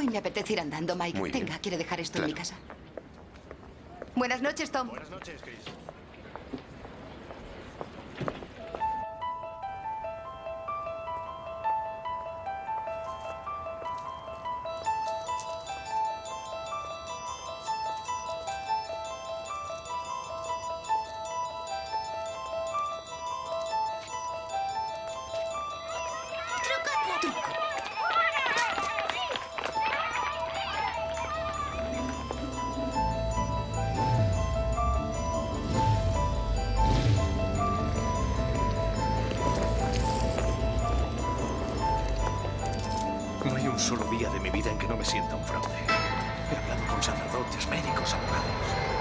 Hoy me apetece ir andando, Mike. Muy bien. Tenga, ¿quiere dejar esto en Claro. mi casa? Buenas noches, Tom. Buenas noches, Chris. No hay un solo día de mi vida en que no me sienta un fraude. He hablado con sacerdotes, médicos, abogados.